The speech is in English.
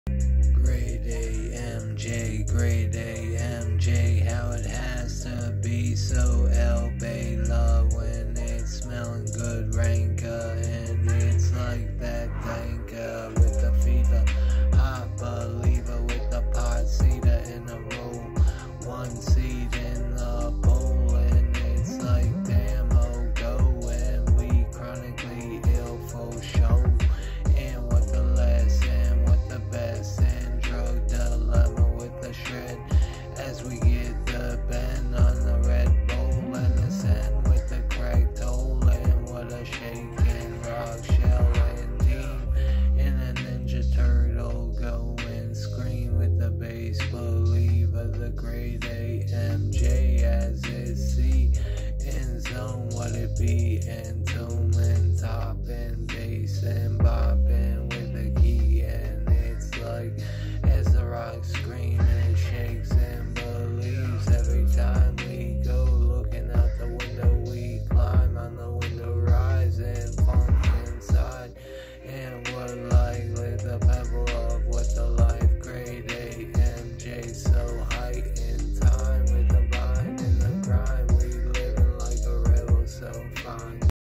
Grade AMJ, grade AMJ, how it has to be so LB love when it's smelling good, ranka, and it's like that danka with the fever, hot believer with the pot cedar in a roll, one seed in the bowl, and it's like damn oh go, and we chronically ill for show, and what the last and what the best, and drug dilemma with the shred as we get the bend on the Red Bull and the sand with the crack toll, and what a shaking rock shell and team in a ninja turtle go and scream with the bass believer, the grade AMJ as it see in zone what it be, and tune and top and bass and bopping with the key, and it's like as the rock scream and shakes and believes every time we go, looking out the window we climb on the window rise and funk inside, and what like with the pebble of what the life grade AMJ so height in time.